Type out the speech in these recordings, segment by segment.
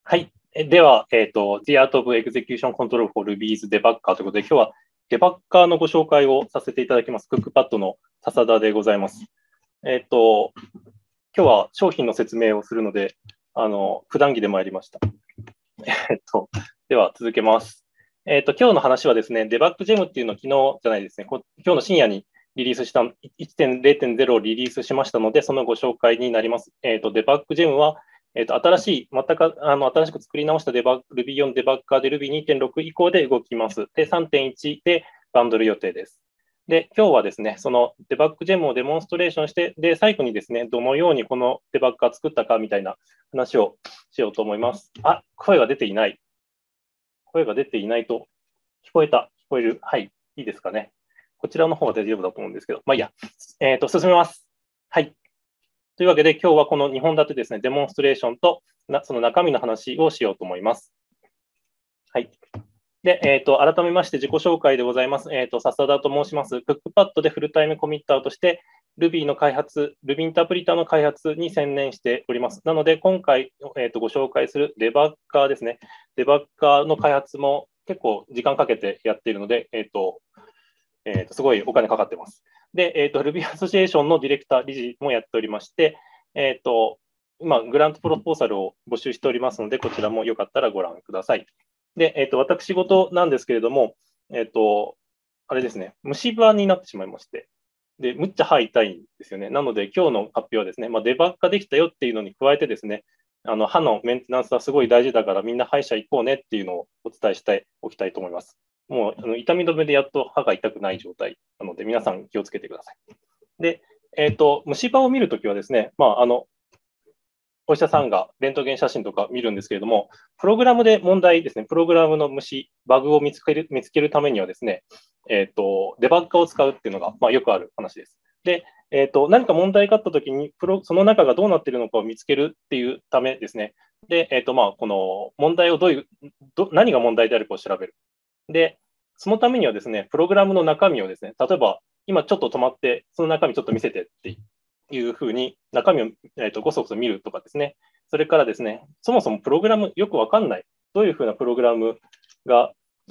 はい。では、The Art of Execution Control for Ruby's Debugger ということで、今日はデバッカーのご紹介をさせていただきます。クックパッドの笹田でございます。今日は商品の説明をするので、普段着で参りました。では、続けます。今日の話はですね、デバッグジェムっていうのを昨日じゃないですね、今日の深夜にリリースした 1.0.0 をリリースしましたので、そのご紹介になります。デバッグジェムは、新しく作り直したRuby on デバッガーで Ruby2.6 以降で動きます。で、3.1 でバンドル予定です。で、今日はですね、そのデバッグジェムをデモンストレーションして、で、最後にですね、どのようにこのデバッガー作ったかみたいな話をしようと思います。あ、声が出ていない。声が出ていないと、聞こえる。はい、いいですかね。こちらの方は大丈夫だと思うんですけど、まあいいや、進めます。はい。というわけで、今日はこの2本立てですね、デモンストレーションとその中身の話をしようと思います。はい。で、改めまして自己紹介でございます。笹田と申します。クックパッドでフルタイムコミッターとして Ruby の開発、Ruby インタープリターの開発に専念しております。なので、今回、ご紹介するデバッカーですね。デバッカーの開発も結構時間かけてやっているので、すごいお金かかってます。で、Ruby アソシエーションのディレクター、理事もやっておりまして、今、グラントプロポーザルを募集しておりますので、こちらもよかったらご覧ください。で、私事なんですけれども、あれですね、虫歯になってしまいまして、で、むっちゃ歯痛いんですよね。なので、今日の発表はですね、デバッグができたよっていうのに加えてですね、歯のメンテナンスはすごい大事だから、みんな歯医者行こうねっていうのをお伝えしておきたいと思います。もう痛み止めでやっと歯が痛くない状態なので、皆さん気をつけてください。で、虫歯を見るときはですね、お医者さんがレントゲン写真とか見るんですけれども、プログラムで問題ですね、プログラムのバグを見つけるためにはですね、デバッガーを使うっていうのが、よくある話です。で、何か問題があったときにその中がどうなっているのかを見つけるっていうためですね。で、この問題を何が問題であるかを調べる。で、そのためにはですね、プログラムの中身をですね、例えば、今ちょっと止まって、その中身ちょっと見せてっていうふうに、中身を、ごそごそ見るとかですね、それからですね、そもそもプログラムよくわかんない、どういうふうなプログラムが、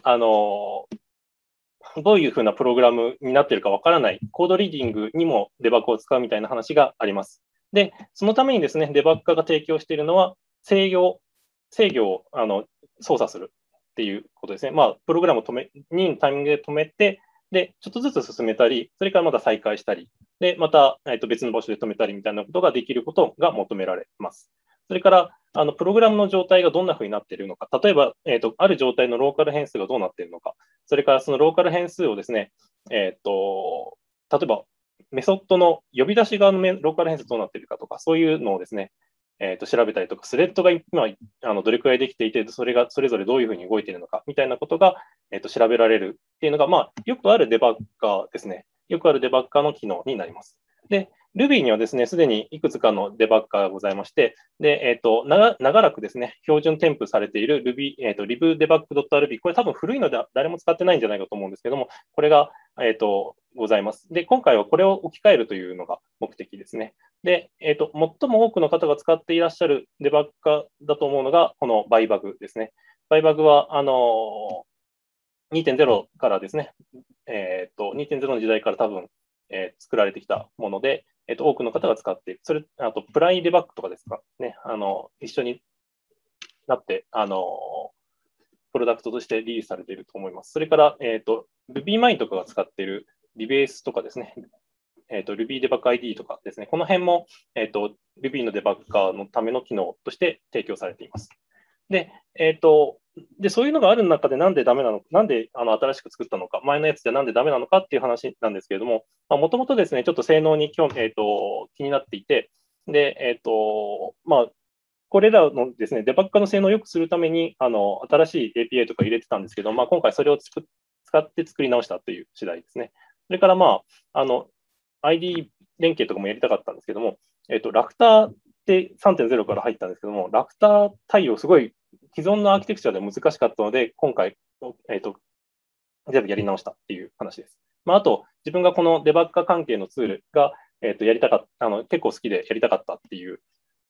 どういうふうなプログラムになっているかわからない、コードリーディングにもデバッグを使うみたいな話があります。で、そのためにですね、デバッガーが提供しているのは、制御を操作するっていうことですね。プログラムをタイミングで止めて、で、ちょっとずつ進めたり、それからまた再開したり、で、また、別の場所で止めたりみたいなことができることが求められます。それから、プログラムの状態がどんなふうになっているのか、例えば、ある状態のローカル変数がどうなっているのか、それからそのローカル変数をですね、例えば、メソッドの呼び出し側のローカル変数どうなっているかとか、そういうのをですね、調べたりとか、スレッドが今どれくらいできていて、それがそれぞれどういうふうに動いているのかみたいなことが、調べられるっていうのが、よくあるデバッガーですね。よくあるデバッガーの機能になります。で、Ruby にはですね、すでにいくつかのデバッガーがございまして、で、長らくですね、標準添付されている Ruby、libdebug.ruby、これ多分古いので誰も使ってないんじゃないかと思うんですけども、これが、ございます。で、今回はこれを置き換えるというのが目的ですね。で、最も多くの方が使っていらっしゃるデバッガーだと思うのが、このバイバグですね。バイバグは、2.0からですね、2.0の時代から多分、作られてきたもので、多くの方が使っている。あと、プライデバッグとかですかね、一緒になって、プロダクトとしてリリースされていると思います。それから、RubyMine とかが使っているリベースとかですね、Ruby Debug ID とかですね、この辺も、Ruby のデバッガーのための機能として提供されています。で、そういうのがある中でなんでダメなのか、なんで新しく作ったのか、前のやつじゃなんでダメなのかっていう話なんですけれども、もともとですね、ちょっと性能に気になっていて、で、これらのですね、デバッガーの性能を良くするために、新しい API とか入れてたんですけど、今回それを使って作り直したという次第ですね。それから、ID 連携とかもやりたかったんですけども、ラクターって3.0から入ったんですけども、ラクター対応すごい既存のアーキテクチャで難しかったので、今回、全部やり直したっていう話です。あと、自分がこのデバッガー関係のツールが、やりたかった、結構好きでやりたかったっていう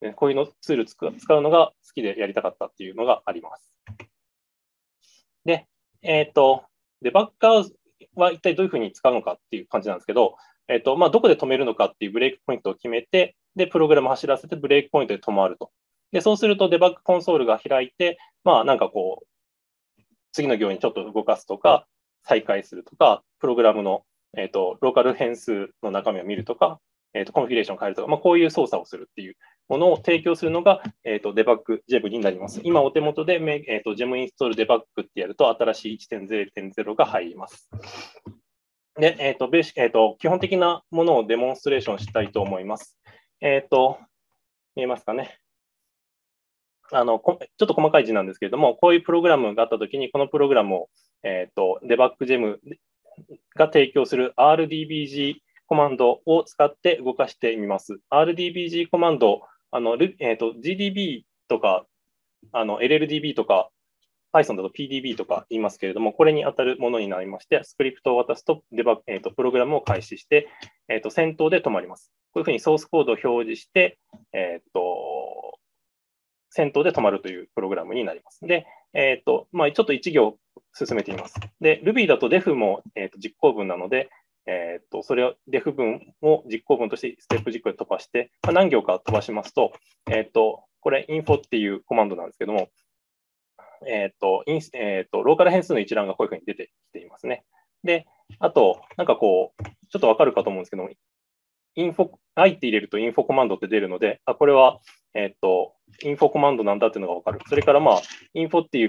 こういうのツール使うのが好きでやりたかったっていうのがあります。で、デバッガーは一体どういうふうに使うのかっていう感じなんですけど、どこで止めるのかっていうブレイクポイントを決めて、で、プログラム走らせてブレイクポイントで止まると。で、そうするとデバッグコンソールが開いて、なんかこう、次の行にちょっと動かすとか、再開するとか、プログラムの、ローカル変数の中身を見るとか、コンフィギュレーションを変えるとか、こういう操作をするっていうものを提供するのが、デバッグ GEM になります。今お手元で、GEM インストールデバッグってやると、新しい 1.0.0 が入ります。で、基本的なものをデモンストレーションしたいと思います。見えますかね。ちょっと細かい字なんですけれども、こういうプログラムがあったときに、このプログラムを、デバッグ GEM が提供する RDBG コマンドを使って動かしてみます。RDBG コマンド、GDB とか、LLDB とか、Python だと PDB とか言いますけれども、これに当たるものになりまして、スクリプトを渡すとデバッグ、プログラムを開始して、先頭で止まります。こういうふうにソースコードを表示して、先頭で止まるというプログラムになります。で、ちょっと1行進めてみます。で、Ruby だと def も、実行文なので、それを def 文を実行文としてステップ実行で飛ばして、何行か飛ばしますと、これ info っていうコマンドなんですけども、ローカル変数の一覧がこういうふうに出てきていますね。で、あと、なんかこう、ちょっとわかるかと思うんですけども、I って入れるとインフォコマンドって出るので、これは、インフォコマンドなんだっていうのがわかる。それから、インフォっていう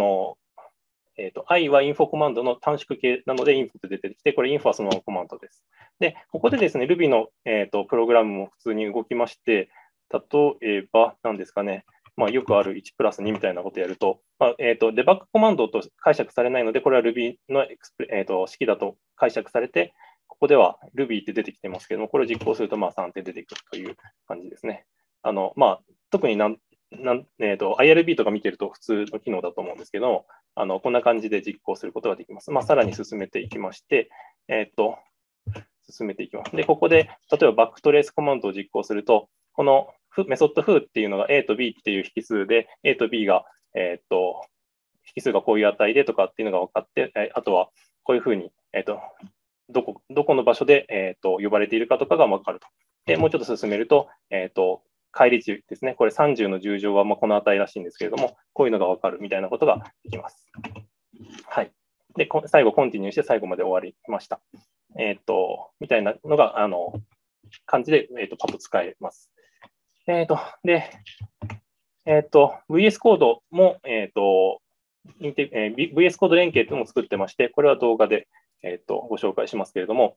、I はインフォコマンドの短縮形なので、インフォって出てきて、これインフォはそのままコマンドです。で、ここでですね、Ruby の、プログラムも普通に動きまして、例えば、何ですかね、よくある1プラス2みたいなことをやると、デバッグコマンドと解釈されないので、これは Ruby の、式だと解釈されて、ここでは Ruby って出てきてますけども、これを実行すると3点出てくるという感じですね。特にIRB とか見てると普通の機能だと思うんですけど、こんな感じで実行することができます。さらに進めていきまして、進めていきます。で、ここで、例えばバックトレースコマンドを実行すると、このメソッドフーっていうのが A と B っていう引数で、A と B が、引数がこういう値でとかっていうのが分かって、あとはこういうふうに、どこの場所で、呼ばれているかとかが分かると。で、もうちょっと進めると、返り値ですね。これ30の10乗はこの値らしいんですけれども、こういうのが分かるみたいなことができます。はい。で、最後、コンティニューして最後まで終わりました。みたいなのが、感じで、パッと使えます。で、VS コードも、VS コード連携というのも作ってまして、これは動画で、ご紹介しますけれども、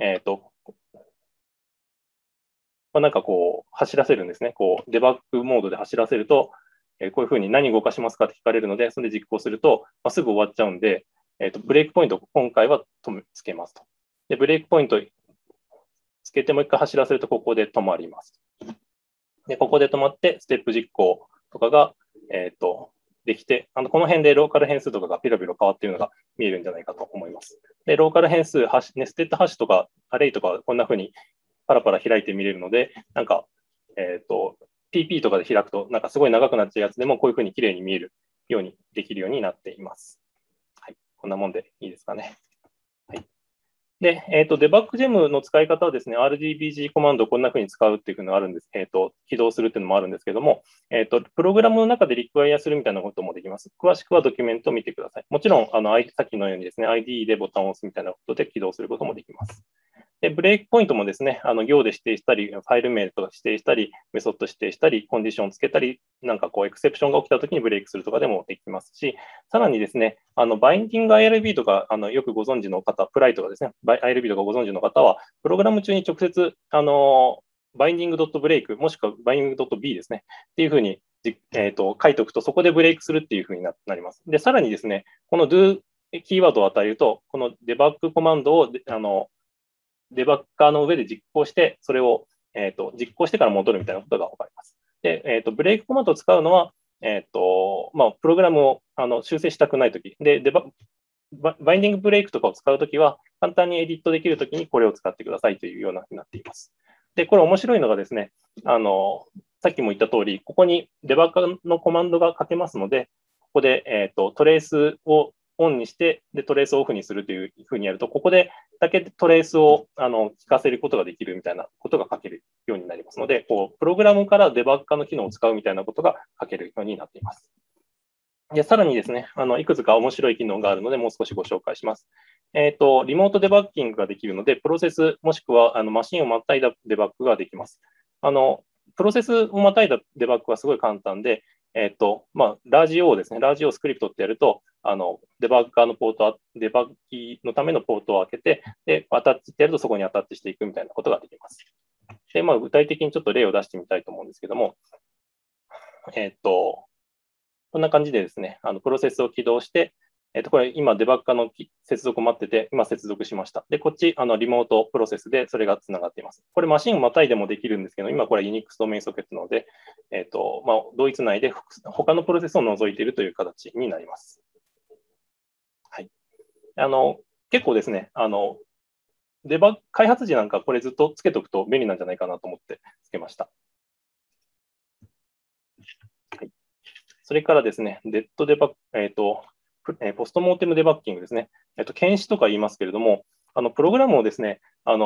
なんかこう、走らせるんですね。こう、デバッグモードで走らせると、こういうふうに何動かしますかって聞かれるので、それで実行すると、すぐ終わっちゃうんで、ブレイクポイントを今回はつけますと。で、ブレイクポイントつけてもう一回走らせると、ここで止まります。で、ここで止まって、ステップ実行とかが、できて、この辺でローカル変数とかがピロピロ変わっているのが見えるんじゃないかと思います。で、ローカル変数、ネステッドハッシュとか、アレイとか、こんなふうにパラパラ開いて見れるので、なんか、PP とかで開くと、なんかすごい長くなっちゃうやつでも、こういうふうに綺麗に見えるようにできるようになっています。はい。こんなもんでいいですかね。はい。で、デバッグジェムの使い方はですね、RDBG コマンドをこんなふうに使うっていうのがあるんです。起動するっていうのもあるんですけども、プログラムの中でリクワイアするみたいなこともできます。詳しくはドキュメントを見てください。もちろん、さっきのようにですね、ID でボタンを押すみたいなことで起動することもできます。で、ブレイクポイントもですね、行で指定したり、ファイル名とか指定したり、メソッド指定したり、コンディションをつけたり、なんかこう、エクセプションが起きたときにブレイクするとかでもできますし、さらにですね、バインディング IRB とか、よくご存知の方、プライとかですね、IRB とかご存知の方は、プログラム中に直接、バインディング .break、もしくはバインディング .b ですね、っていうふうに、書いておくと、そこでブレイクするっていうふうになります。で、さらにですね、この do キーワードを与えると、このデバッグコマンドを、デバッガーの上で実行して、それを、実行してから戻るみたいなことが分かります。で、ブレイクコマンドを使うのは、プログラムを修正したくないとき、で、バインディングブレイクとかを使うときは、簡単にエディットできるときにこれを使ってくださいというようなになっています。で、これ面白いのがですね、 さっきも言った通り、ここにデバッガーのコマンドが書けますので、ここで、トレースをオンにして、で、トレースをオフにするというふうにやると、ここでだけトレースを聞かせることができるみたいなことが書けるようになりますので、こうプログラムからデバッガーの機能を使うみたいなことが書けるようになっています。で、さらにですね、いくつか面白い機能があるので、もう少しご紹介します。リモートデバッキングができるので、プロセスもしくはマシンをまたいだデバッグができます。プロセスをまたいだデバッグはすごい簡単で、ラージ O ですね、ラージ O スクリプトってやると、デバッガーのポート、デバッキのためのポートを開けて、で、アタッチってやるとそこにアタッチしていくみたいなことができます。で、具体的にちょっと例を出してみたいと思うんですけども、こんな感じでですね、プロセスを起動して、これ今デバッガーの接続を待ってて、今接続しました。で、こっち、リモートプロセスでそれがつながっています。これマシンをまたいでもできるんですけど、今これ Unix ドメインソケットなので、同一内で他のプロセスを除いているという形になります。はい。結構ですね、開発時なんかこれずっとつけとくと便利なんじゃないかなと思ってつけました。はい、それからですね、デッドデバッポストモーテムデバッキングですね。検視とか言いますけれども、プログラムをですね、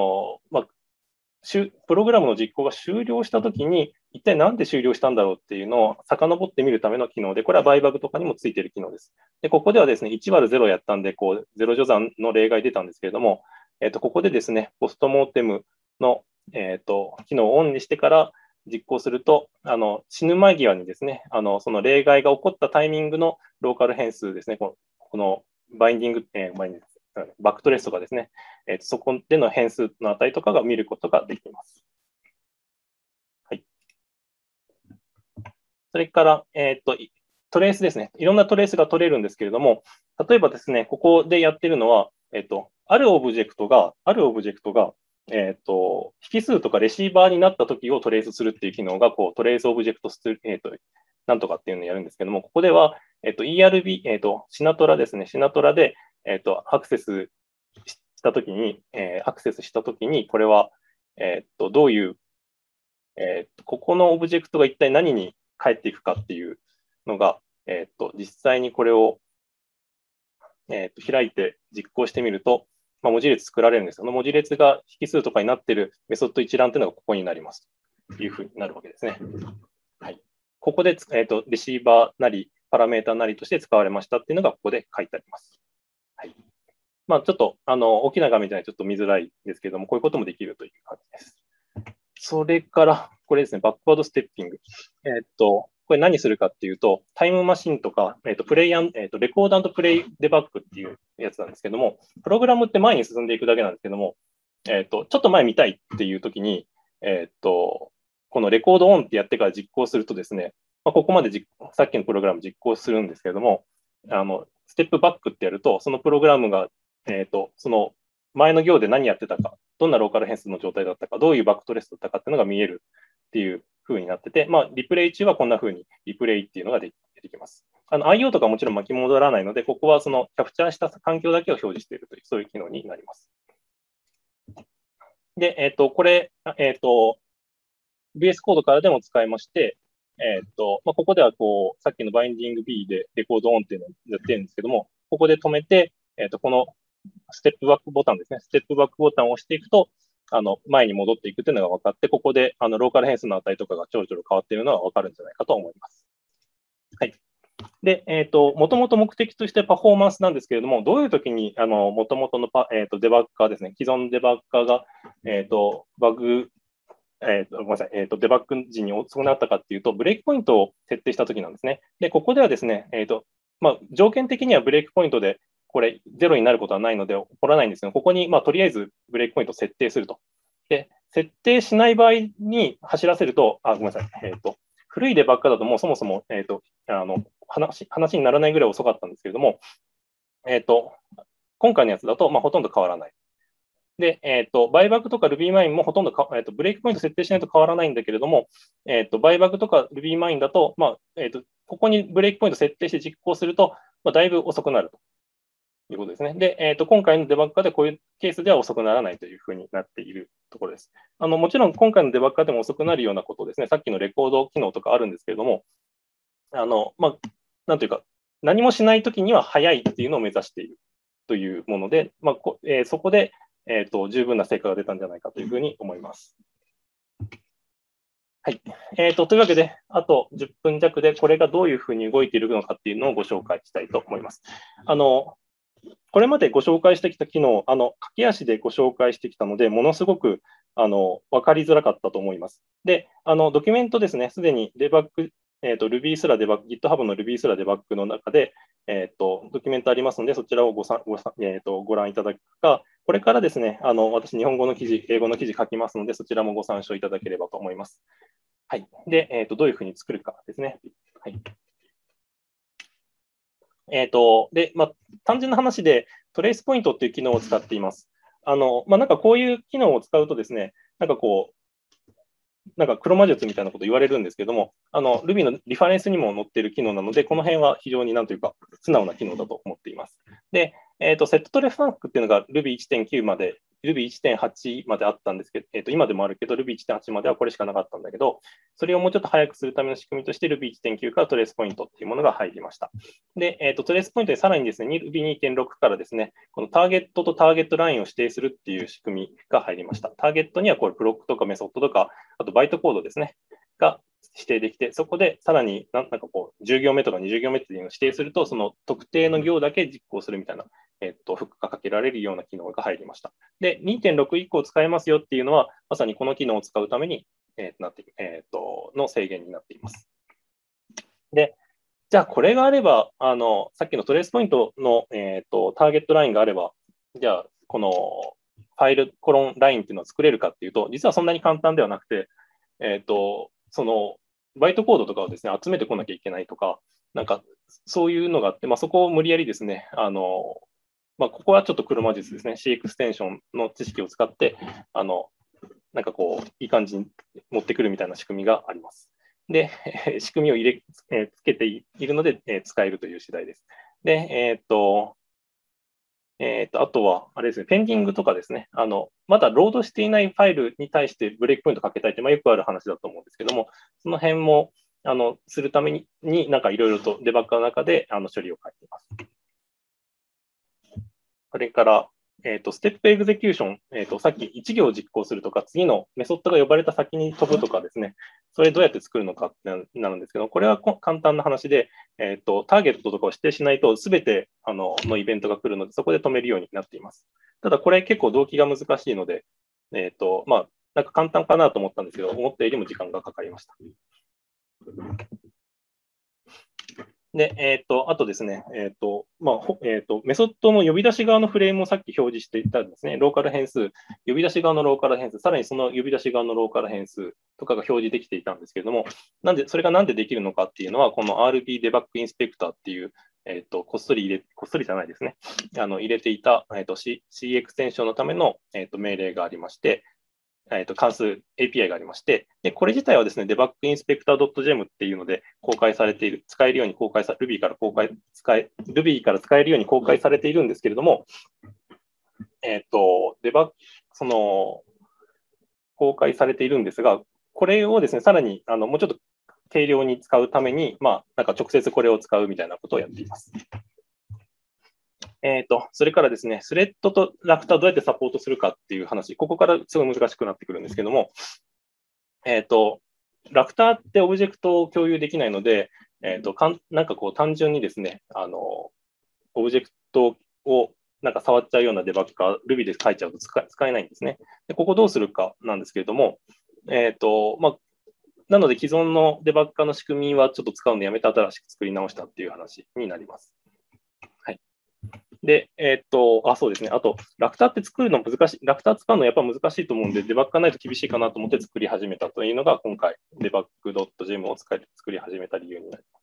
プログラムの実行が終了したときに、一体なんで終了したんだろうっていうのを遡ってみるための機能で、これはバイバグとかにもついている機能です。で、ここではですね、1÷0やったんで、こう、0序算の例外出たんですけれども、ここでですね、ポストモーテムの、機能をオンにしてから実行すると、死ぬ間際にですね、その例外が起こったタイミングのローカル変数ですね、このバインディング、バックトレースとかですね、そこでの変数の値とかが見ることができます。はい。それから、トレースですね。いろんなトレースが取れるんですけれども、例えばですね、ここでやってるのは、あるオブジェクトが、引数とかレシーバーになったときをトレースするっていう機能が、こう、トレースオブジェクトなんとかっていうのをやるんですけども、ここでは、ERB、シナトラですね。シナトラで、アクセスしたときに、これは、どういう、ここのオブジェクトが一体何に返っていくかっていうのが、実際にこれを、開いて実行してみると、文字列作られるんです。その文字列が引数とかになっているメソッド一覧というのがここになります。というふうになるわけですね。はい、ここで、レシーバーなり、パラメータなりとして使われましたっていうのがここで書いてあります。はい。ちょっと、大きな画面じゃないとちょっと見づらいですけれども、こういうこともできるという感じです。それから、これですね、バックワードステッピング。これ何するかっていうと、タイムマシンとか、レコード&プレイデバッグっていうやつなんですけども、プログラムって前に進んでいくだけなんですけども、ちょっと前見たいっていうときに、このレコードオンってやってから実行するとですね、ここまでさっきのプログラム実行するんですけれども、ステップバックってやると、そのプログラムが、その前の行で何やってたか、どんなローカル変数の状態だったか、どういうバックトレースだったかっていうのが見えるっていう風になってて、リプレイ中はこんな風にリプレイっていうのが出てきます。IO とかもちろん巻き戻らないので、ここはそのキャプチャーした環境だけを表示しているという、そういう機能になります。で、これ、VS コードからでも使えまして、ここではこう、さっきのバインディング B でレコードオンっていうのをやってるんですけども、ここで止めて、このステップバックボタンですね。ステップバックボタンを押していくと、前に戻っていくというのが分かって、ここでローカル変数の値とかがちょろちょろ変わっているのは分かるんじゃないかと思います。はい。で、もともと目的としてパフォーマンスなんですけれども、どういう時に、もともとのデバッガーですね、既存デバッガーが、バグ、ごめんなさい、デバッグ時に遅くなったかっていうと、ブレイクポイントを設定した時なんですね。で、ここではですね、条件的にはブレイクポイントで、これ、0になることはないので起こらないんですけど、ここに、とりあえずブレイクポイントを設定すると。で、設定しない場合に走らせると、ごめんなさい、古いデバッグだともうそもそも、話にならないぐらい遅かったんですけれども、今回のやつだと、ほとんど変わらない。で、バイバグとか RubyMine もほとんどブレイクポイント設定しないと変わらないんだけれども、バイバグとか RubyMine だと、ここにブレイクポイント設定して実行すると、だいぶ遅くなるということですね。で、今回のデバッグでこういうケースでは遅くならないというふうになっているところです。もちろん今回のデバッカーでも遅くなるようなことですね、さっきのレコード機能とかあるんですけれども、なんというか、何もしないときには早いっていうのを目指しているというもので、そこで、十分な成果が出たんじゃないかというふうに思います。はい。というわけで、あと10分弱でこれがどういうふうに動いているのかっていうのをご紹介したいと思います。これまでご紹介してきた機能、駆け足でご紹介してきたので、ものすごく分かりづらかったと思います。で、ドキュメントですね、すでにデバッグ、Ruby すらデバッグ、GitHub の Ruby すらデバッグの中で、ドキュメントありますので、そちらをご覧いただくか、これからですね、私、日本語の記事、英語の記事書きますので、そちらもご参照いただければと思います。はい。で、どういうふうに作るかですね。はい。で、単純な話で、トレースポイントっていう機能を使っています。なんかこういう機能を使うとですね、なんか黒魔術みたいなこと言われるんですけども、Ruby のリファレンスにも載っている機能なので、この辺は非常になんというか、素直な機能だと思っています。で、セットトレファンクっていうのが Ruby 1.9 まで、Ruby 1.8 まであったんですけど、今でもあるけど、Ruby 1.8 まではこれしかなかったんだけど、それをもうちょっと早くするための仕組みとして Ruby 1.9 からトレースポイントっていうものが入りました。で、トレースポイントでさらにですね、Ruby 2.6 からですね、このターゲットとターゲットラインを指定するっていう仕組みが入りました。ターゲットにはこれブロックとかメソッドとか、あとバイトコードですね、が指定できて、そこでさらに10行目とか20行目っていうのを指定すると、その特定の行だけ実行するみたいな、フックがかけられるような機能が入りました。で、2.6 以降使えますよっていうのは、まさにこの機能を使うために、の制限になっています。で、じゃあこれがあれば、さっきのトレースポイントの、ターゲットラインがあれば、じゃあこのファイルコロンラインっていうのを作れるかっていうと、実はそんなに簡単ではなくて、そのバイトコードとかをですね、集めてこなきゃいけないとか、なんかそういうのがあって、そこを無理やりですね、ここはちょっと黒魔術ですね、C エクステンションの知識を使って、いい感じに持ってくるみたいな仕組みがあります。で、仕組みをつけているので、使えるという次第です。で、あとは、あれですね、ペンディングとかですね、まだロードしていないファイルに対してブレイクポイントかけたいって、よくある話だと思うんですけども、その辺も、するために、なんかいろいろとデバッグの中で処理を書いています。それから、ステップエグゼキューション、さっき1行実行するとか、次のメソッドが呼ばれた先に飛ぶとかですね、それどうやって作るのかってなるんですけど、これは簡単な話で、ターゲットとかを指定しないと、すべてのイベントが来るので、そこで止めるようになっています。ただ、これ結構動機が難しいので、なんか簡単かなと思ったんですけど、思ったよりも時間がかかりました。で、あとですね、メソッドの呼び出し側のフレームをさっき表示していたんですね、ローカル変数、呼び出し側のローカル変数、さらにその呼び出し側のローカル変数とかが表示できていたんですけれども、それがなんでできるのかっていうのは、この RB デバッグインスペクターっていう、こっそりじゃないですね、入れていた、C エクステンションのための、命令がありまして、関数 API がありまして、でこれ自体はですね、debugginspector.gem っていうので公開されている、使えるようにRuby からRuby から使えるように公開されているんですけれども、公開されているんですが、これをですね、さらにもうちょっと軽量に使うために、なんか直接これを使うみたいなことをやっています。それからですね、スレッドとラクターをどうやってサポートするかっていう話、ここからすごい難しくなってくるんですけども、ラクターってオブジェクトを共有できないので、なんか単純にですね、オブジェクトをなんか触っちゃうようなデバッグが Ruby で書いちゃうと使えないんですね。でここどうするかなんですけれども、なので既存のデバッグの仕組みはちょっと使うのやめて新しく作り直したっていう話になります。で、そうですね。あと、ラクターって作るの難しい。ラクター使うのやっぱ難しいと思うんで、デバッグがないと厳しいかなと思って作り始めたというのが、今回、debug.gem を作り始めた理由になります。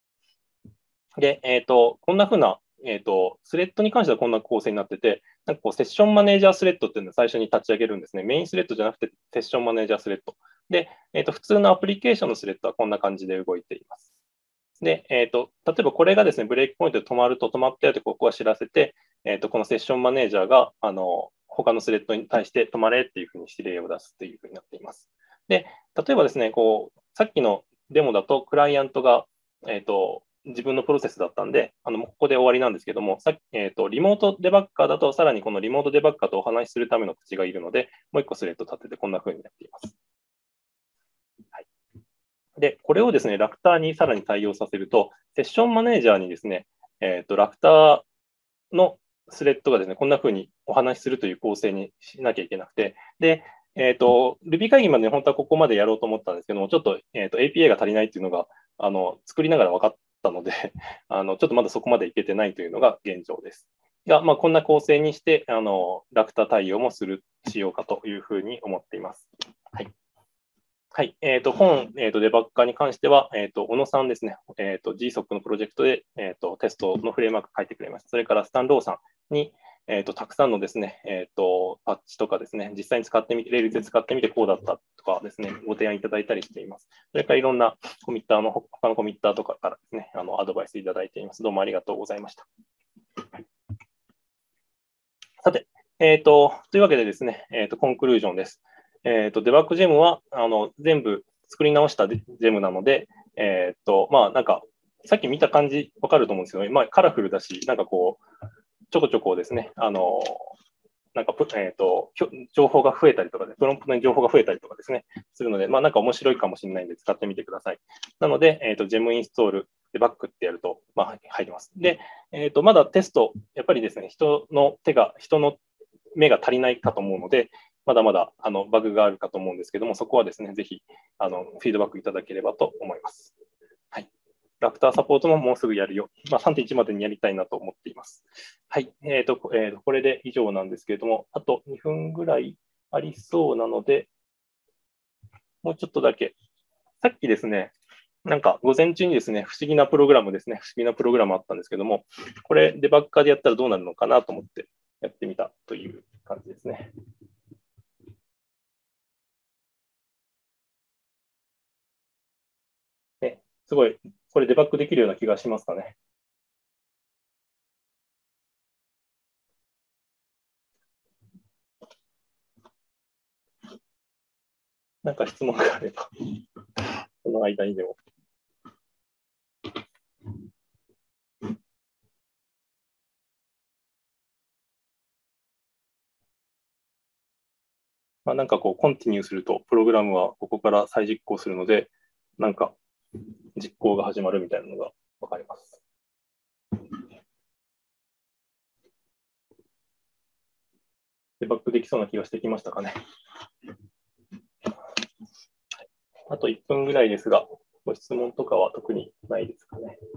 で、こんなふうな、スレッドに関してはこんな構成になってて、なんかセッションマネージャースレッドっていうのを最初に立ち上げるんですね。メインスレッドじゃなくて、セッションマネージャースレッド。で、普通のアプリケーションのスレッドはこんな感じで動いています。 で、例えばこれがですね、ブレイクポイントで止まると止まったよってここは知らせて、このセッションマネージャーが、他のスレッドに対して止まれっていうふうに指令を出すというふうになっています。で、例えばですね、さっきのデモだと、クライアントが、自分のプロセスだったんで、ここで終わりなんですけども、リモートデバッカーだと、さらにこのリモートデバッカーとお話しするための口がいるので、もう一個スレッド立ててこんな風になっています。はい、で、これをですね、ラクターにさらに対応させると、セッションマネージャーにですね、ラクターのスレッドがですね、こんな風にお話しするという構成にしなきゃいけなくて、で、Ruby 会議まで本当はここまでやろうと思ったんですけども、ちょっと、APA が足りないっていうのが、作りながら分かったのでちょっとまだそこまでいけてないというのが現状です。が、こんな構成にして、ラクタ対応もしようかというふうに思っています。はい。はい。本、デバッカーに関しては、小野さんですね、GSOC のプロジェクトで、テストのフレームワーク書いてくれました。それからスタンローさんに、たくさんのですね、パッチとかですね、実際に使ってみて、レールで使ってみてこうだったとかですね、ご提案いただいたりしています。それからいろんなコミッターの、他のコミッターとかからですね、アドバイスいただいています。どうもありがとうございました。さて、というわけでですね、コンクルージョンです。デバッグジェムは全部作り直したジェムなので、なんか、さっき見た感じわかると思うんですけど、カラフルだし、なんかこう、ちょこちょこですね、なんか、情報が増えたりとかで、プロンプトに情報が増えたりとかですね、するので、なんか面白いかもしれないんで使ってみてください。なので、ジェムインストール、デバッグってやると、入ります。で、まだテスト、やっぱりですね、人の目が足りないかと思うので、まだまだバグがあるかと思うんですけども、そこはですね、ぜひフィードバックいただければと思います。はい。ラクターサポートももうすぐやるよ。3.1 までにやりたいなと思っています。はい。これで以上なんですけれども、あと2分ぐらいありそうなので、もうちょっとだけ。さっきですね、なんか午前中にですね、不思議なプログラムですね、不思議なプログラムあったんですけども、これデバッカーでやったらどうなるのかなと思ってやってみたという感じですね。すごい、これデバッグできるような気がしますかね。なんか質問があれば、この間にでも。なんかこう、コンティニューすると、プログラムはここから再実行するので、なんか実行が始まるみたいなのがわかります。デバッグできそうな気がしてきましたかね。あと1分ぐらいですが、ご質問とかは特にないですかね。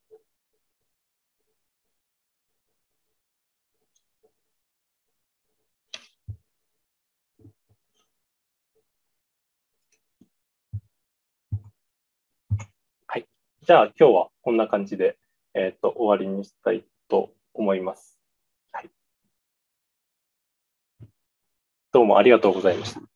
はい。じゃあ今日はこんな感じで、終わりにしたいと思います。はい。どうもありがとうございました。